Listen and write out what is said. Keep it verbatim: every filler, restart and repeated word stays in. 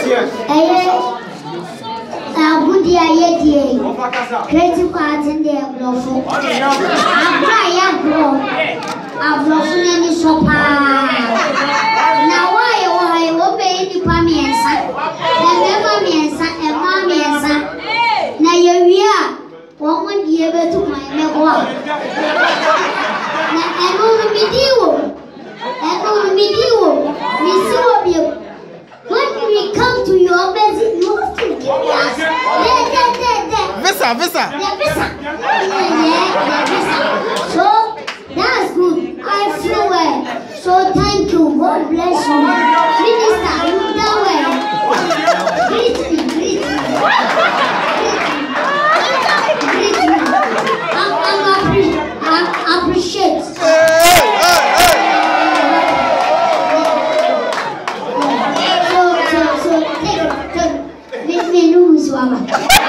Eh, Abudia Yeti, creative art in the Ablofu. I'm trying to Ablofu any sopa. Now, why I will pay the Pamiensa, and never means a Mamiensa. Now, you are one year to my Mewa. And all the video, and all the video, we saw you. When we come to your visit, you have to give us there, there, there, there. Visa, visa. Yeah, visa. Yeah, yeah, visa. So that's good. I feel well. So thank you. God bless you, Minister. You done well. Greet me, greet me, greet me. I'm, I'm appre I appreciate. Mama.